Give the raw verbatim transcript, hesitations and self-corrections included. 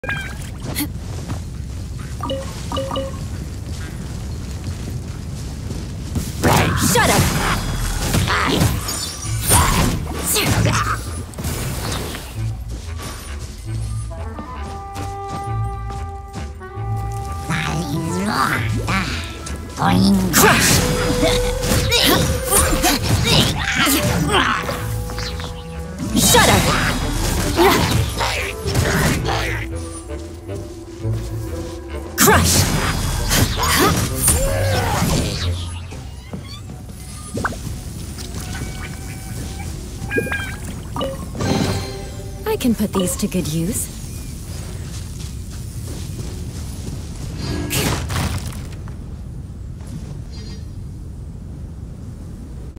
Shut up! Crush! Shut up! Crush! I can put these to good use.